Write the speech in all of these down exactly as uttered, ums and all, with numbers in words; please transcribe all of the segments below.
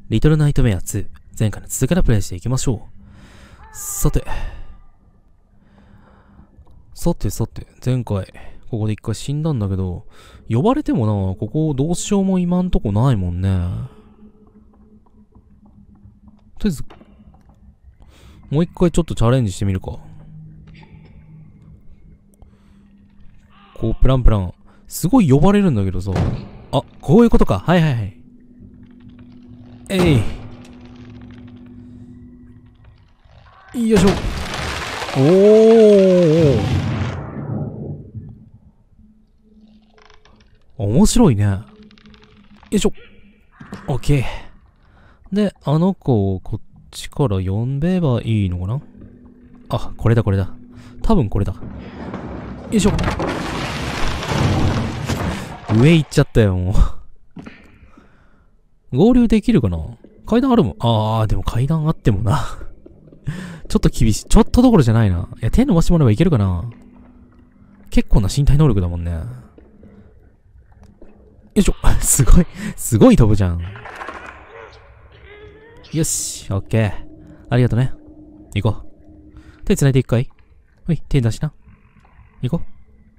リトルナイトメアツー、前回の続きからプレイしていきましょう。さて。さてさて、前回、ここで一回死んだんだけど、呼ばれてもな、ここどうしようも今んとこないもんね。とりあえず、もう一回ちょっとチャレンジしてみるか。こう、プランプラン。すごい呼ばれるんだけどさ。あ、こういうことか。はいはいはい。えい。よいしょ。おー。面白いね。よいしょ。オッケー。で、あの子をこっちから呼んべばいいのかな？あ、これだこれだ。多分これだ。よいしょ。上行っちゃったよ、もう。合流できるかな？階段あるもん。あー、でも階段あってもな。ちょっと厳しい。ちょっとどころじゃないな。いや、手伸ばしてもらえばいけるかな？結構な身体能力だもんね。よいしょ。すごい、すごい飛ぶじゃん。よし、オッケー。ありがとね。行こう。手繋いでいくかい？ほい、手出しな。行こう。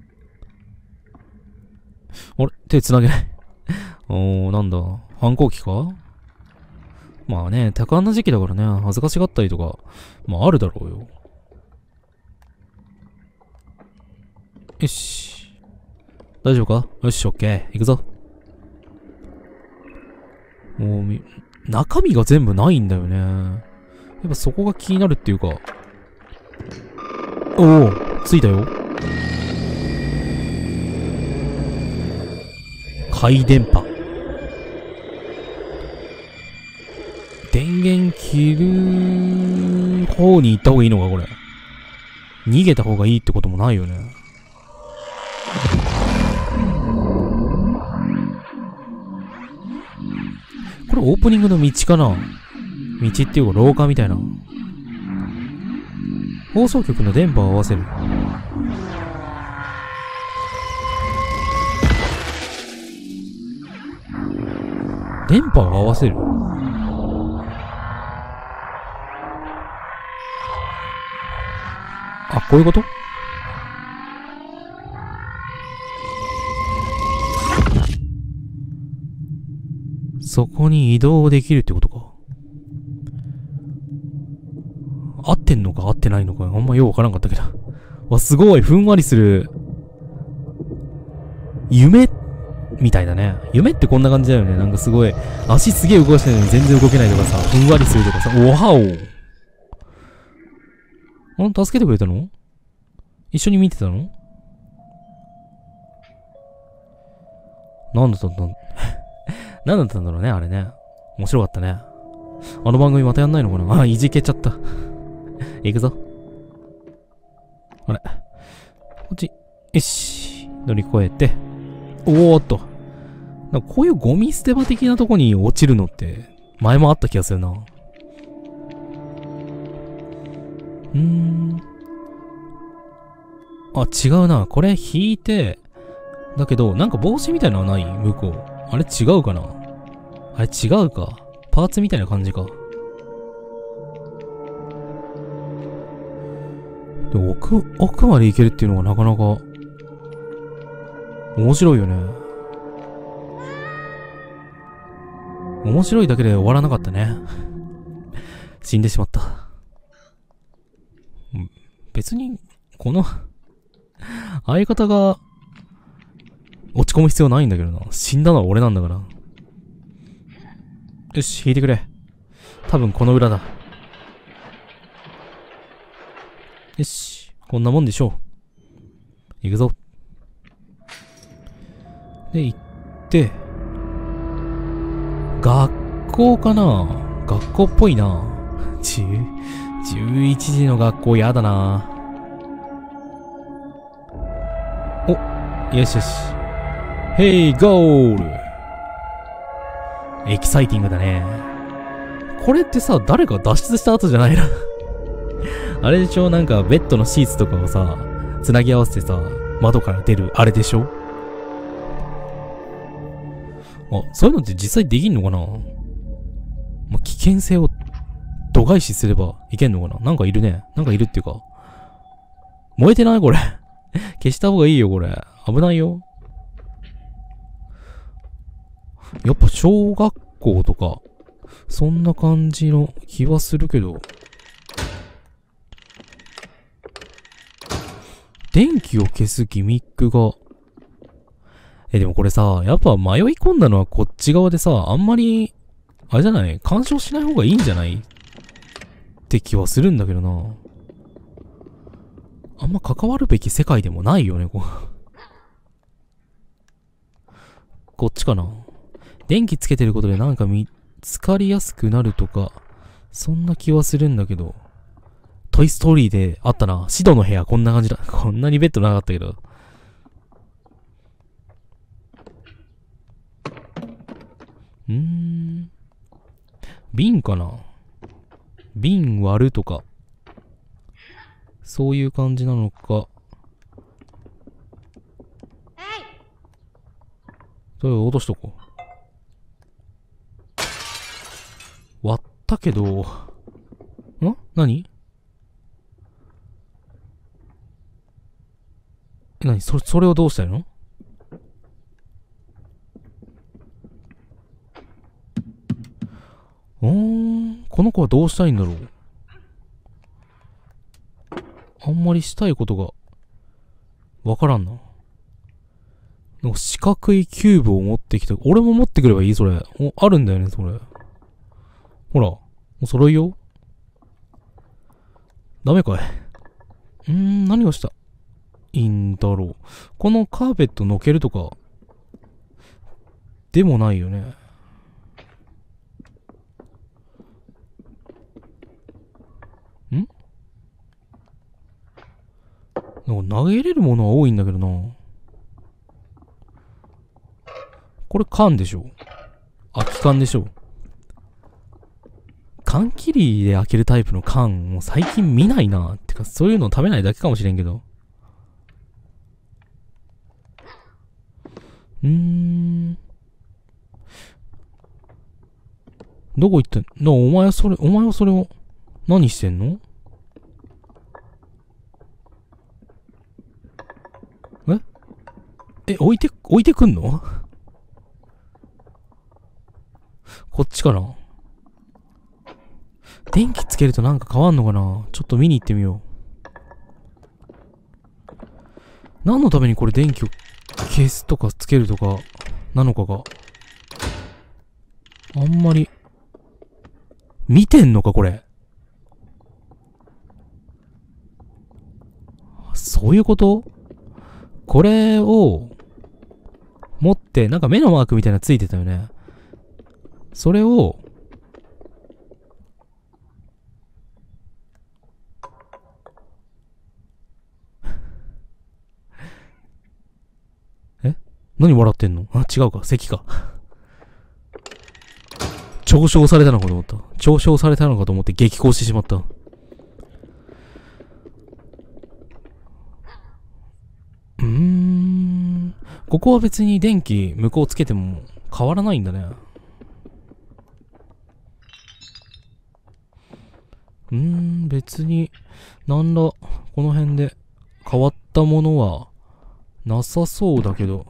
あれ？手繋げない。おー、なんだ。反抗期か？まあね、多感な時期だからね、恥ずかしがったりとか、まああるだろうよ。よし。大丈夫か？よし、オッケー。行くぞ。もうみ、中身が全部ないんだよね。やっぱそこが気になるっていうか。おお、着いたよ。回電波。電源切る方に行った方がいいのか、これ。逃げた方がいいってこともないよね。これオープニングの道かな？道っていうか廊下みたいな。放送局の電波を合わせる。電波を合わせる。あ、こういうこと？そこに移動できるってことか。合ってんのか合ってないのかあんまようわからんかったけど。わ、すごいふんわりする。夢みたいだね。夢ってこんな感じだよね。なんかすごい、足すげえ動かしてるのに全然動けないとかさ、ふんわりするとかさ、おはお。ん？助けてくれたの？一緒に見てたの？なんだったんだなんだったんだろうね、あれね。面白かったね。あの番組またやんないのかな？あ、いじけちゃった。行くぞ。あれ。こっち。よし。乗り越えて。おーっと。なんかこういうゴミ捨て場的なとこに落ちるのって、前もあった気がするな。うーん。あ、違うな。これ引いて、だけど、なんか帽子みたいなのはない？向こう。あれ違うかな？あれ違うか。パーツみたいな感じか。でも奥、奥まで行けるっていうのがなかなか、面白いよね。面白いだけで終わらなかったね。死んでしまった。別に、この、相方が、落ち込む必要ないんだけどな。死んだのは俺なんだから。よし、引いてくれ。多分この裏だ。よし、こんなもんでしょう。行くぞ。で、行って、学校かな？学校っぽいな。じゅう、じゅういちじの学校やだな。お、よしよし。ヘイ、ゴール！エキサイティングだね。これってさ、誰か脱出した後じゃないな。あれでしょ？なんかベッドのシーツとかをさ、つなぎ合わせてさ、窓から出る、あれでしょ？あ、そういうのって実際できんのかな？ 危険性を度外視すればいけんのかな。なんかいるね。なんかいるっていうか。燃えてないこれ。消した方がいいよ、これ。危ないよ。やっぱ小学校とか、そんな感じの気はするけど。電気を消すギミックが。え、でもこれさ、やっぱ迷い込んだのはこっち側でさ、あんまり、あれじゃない？干渉しない方がいいんじゃないって気はするんだけどな。あんま関わるべき世界でもないよね、ここっちかな。電気つけてることでなんか見つかりやすくなるとか、そんな気はするんだけど。トイストーリーであったな。シドの部屋こんな感じだ。こんなにベッドなかったけど。うーん。瓶かな。瓶割るとか。そういう感じなのか。それを落としとこう。割ったけど、ん？何？何それ、それをどうしたいの？うーん、この子はどうしたいんだろう。あんまりしたいことがわからんな。なんか四角いキューブを持ってきた。俺も持ってくればいいそれ。お、あるんだよね、それ。ほら、お揃いよ。ダメかい。うーん、何をしたいいんだろう。このカーペットのけるとか、でもないよね。ん？なんか投げれるものは多いんだけどな。これ缶でしょ。空き缶でしょ。缶切りで開けるタイプの缶、もう最近見ないな。てか、そういうの食べないだけかもしれんけど。うーん。どこ行ってんの？お前はそれ、お前はそれを、何してんの？え？え、置いて、置いてくんの？こっちかな。電気つけるとなんか変わんのかな。ちょっと見に行ってみよう。何のためにこれ電気を消すとかつけるとかなのかがあんまり見てんのかこれ。そういうこと？これを持ってなんか目のマークみたいなのついてたよね。それをえ？何笑ってんの？あ、違うか。咳か。嘲笑されたのかと思った。嘲笑されたのかと思って激高してしまった。うーん。ここは別に電気向こうつけても変わらないんだね。うーん、別に、なんら、この辺で変わったものはなさそうだけど。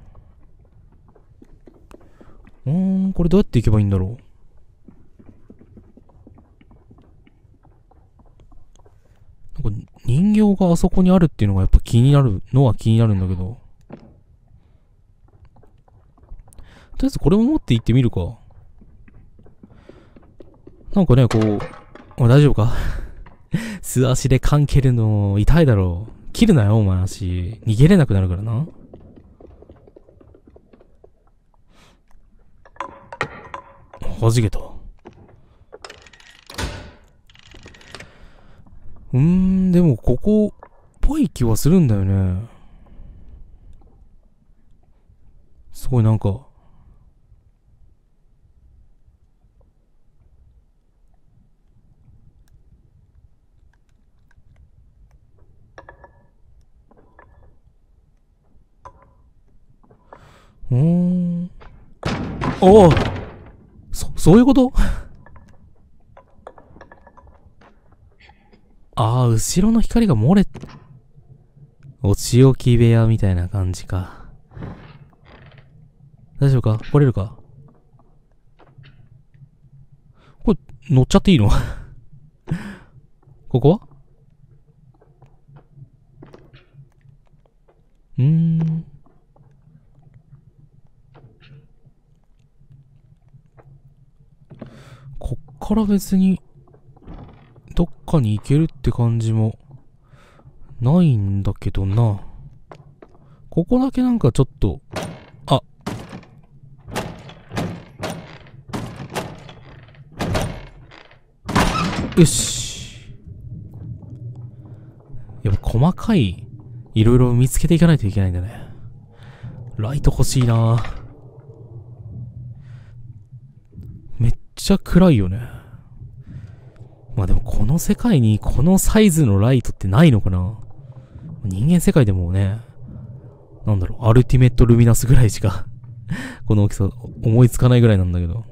うーん、これどうやって行けばいいんだろう。なんか人形があそこにあるっていうのがやっぱ気になるのは気になるんだけど。とりあえずこれも持って行ってみるか。なんかね、こう、おい大丈夫か？素足で缶蹴るの痛いだろう。切るなよ、お前足。逃げれなくなるからな。はじけた。うーん、でもここ、っぽい気はするんだよね。すごいなんか、うーん。おおそ、そういうこと？ ああ、後ろの光が漏れ、お仕置き部屋みたいな感じか。大丈夫か？来れるか？これ、乗っちゃっていいの？ここは？うーん。こっから別に、どっかに行けるって感じも、ないんだけどな。ここだけなんかちょっと、あ。よし。やっぱ細かい、いろいろ見つけていかないといけないんだね。ライト欲しいな。めっちゃ暗いよね。まあでもこの世界にこのサイズのライトってないのかな？人間世界でもね、なんだろう、アルティメットルミナスぐらいしかこの大きさ思いつかないぐらいなんだけど。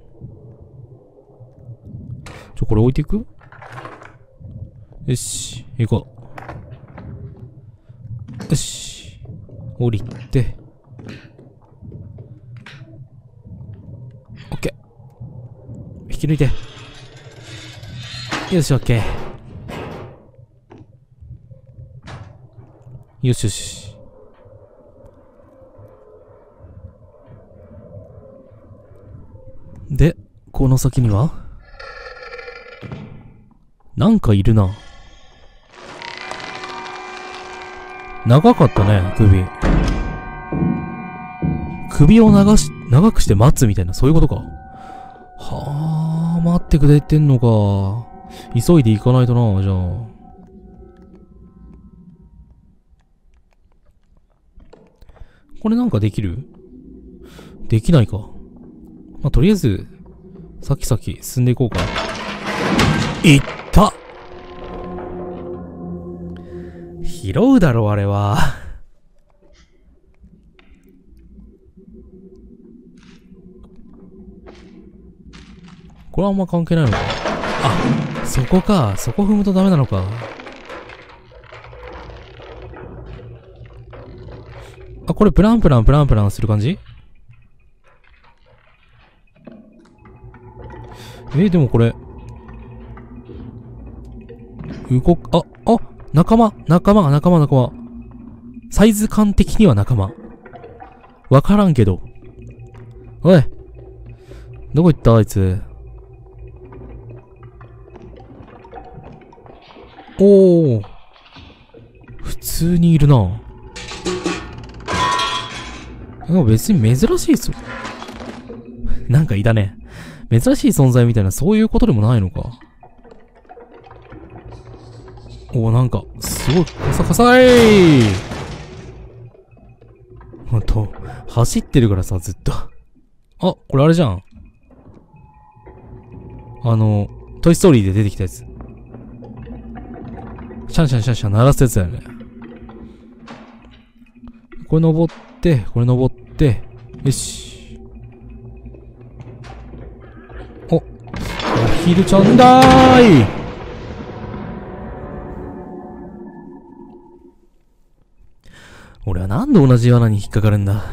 ちょ、これ置いていく？よし、行こう。よし、降りて。オッケー。引き抜いて。よし、オッケー。よしよし。で、この先にはなんかいるな。長かったね、首。首を長し、長くして待つみたいな、そういうことか。はあ、待ってくれてんのか。急いで行かないとな、じゃあ。これなんかできる？できないか。まあ、とりあえず、さきさき進んでいこうか。いった！拾うだろ、あれは。これはあんま関係ないのか。あ、そこか。そこ踏むとダメなのか。あ、これプランプランプランプランする感じ？えー、でもこれ、動く、あ、あ、仲間、仲間、仲間、仲間。サイズ感的には仲間。わからんけど。おい。どこ行ったあいつ。おー。普通にいるな。なんか別に珍しいっすよ。なんかいたね。珍しい存在みたいな、そういうことでもないのか。おー、なんか、すごい、カサカサいほんと、走ってるからさ、ずっと。あ、これあれじゃん。あの、トイストーリーで出てきたやつ。シャンシャンシャンシャン鳴らすやつだよね。これ登って、これ登って、よし。お、アヒルちゃんだーい。俺はなんで同じ罠に引っかかるんだ。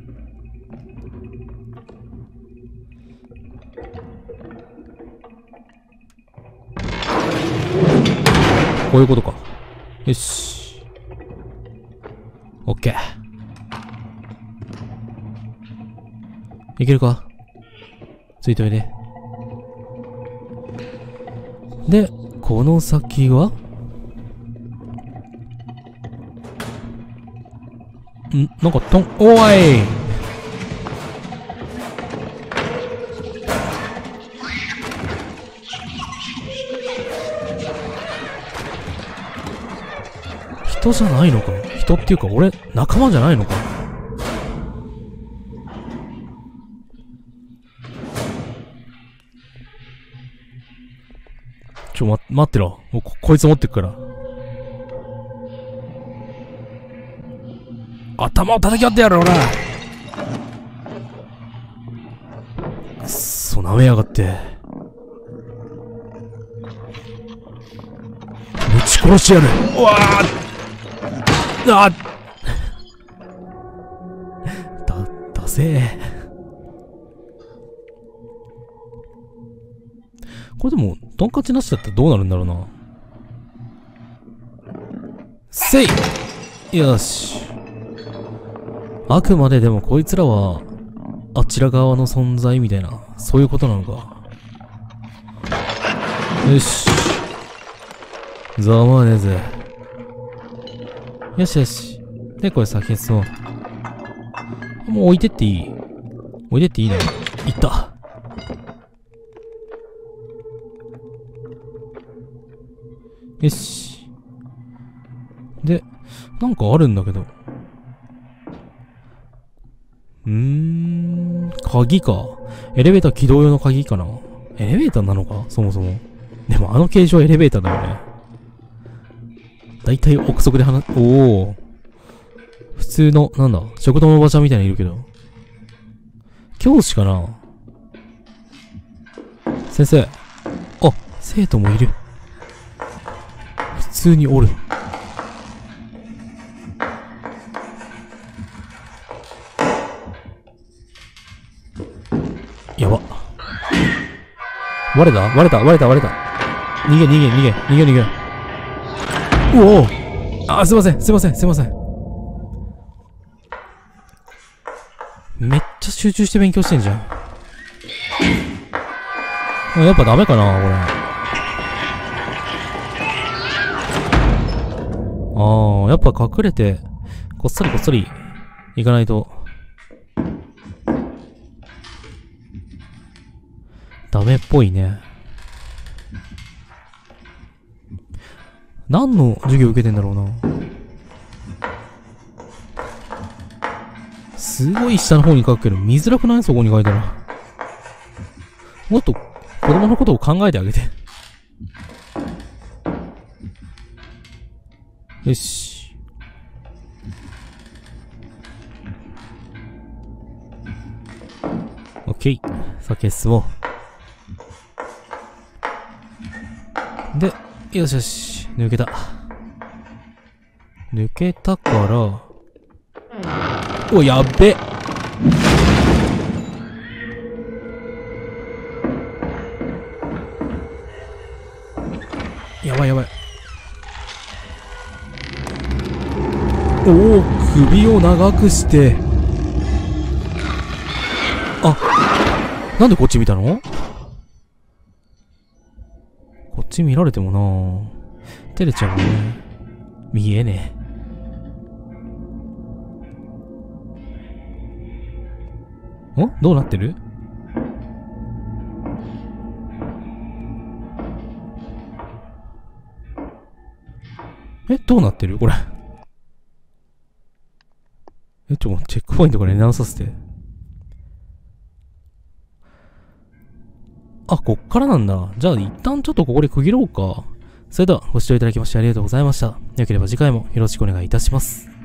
こういうことか。よし。オッケー。いけるか？ついといて。で、この先はんなんかトン、おーい人じゃないのか？人っていうか俺、仲間じゃないのか？ちょ、ま、待ってろ。こ、こいつ持ってくから。頭を叩き割ってやる、ほら。くっそ、舐めやがって。ぶち殺してやる。うわーあだ、だせー。これでも、トンカチなしだったらどうなるんだろうな。せいよし。あくまででもこいつらは、あちら側の存在みたいな、そういうことなのか。よし。ざまあねえぜ。よしよし。で、これ先へ進もう。もう置いてっていい？置いてっていいね。いった。よし。で、なんかあるんだけど。うーん、鍵か。エレベーター起動用の鍵かな。エレベーターなのかそもそも。でもあの形状エレベーターだよね。だいたい憶測で話、おお。普通の、なんだ、食堂のおばちゃんみたいにいるけど。教師かな。先生。あ、生徒もいる。普通におる。やば。割れた割れた割れた割れた。逃げ逃げ逃げ逃げ逃げ。うおー。あ、すいませんすいませんすいません。めっちゃ集中して勉強してんじゃん。あ、やっぱダメかなこれ。ああ、やっぱ隠れて、こっそりこっそり行かないと。ダメっぽいね。何の授業受けてんだろうな。すごい下の方に書くけど、見づらくない？そこに書いたら。もっと子供のことを考えてあげて。よし。オッケー。先へ進もう。で、よしよし。抜けた。抜けたから、お、やっべ。やばいやばい。おお、首を長くして。あ、なんでこっち見たの？こっち見られてもなぁ。照れちゃうもんね。見えねえ。ん？どうなってる？え、どうなってる？これ。え、ちょ、チェックポイントから直させて。あ、こっからなんだ。じゃあ一旦ちょっとここで区切ろうか。それではご視聴いただきましてありがとうございました。よければ次回もよろしくお願いいたします。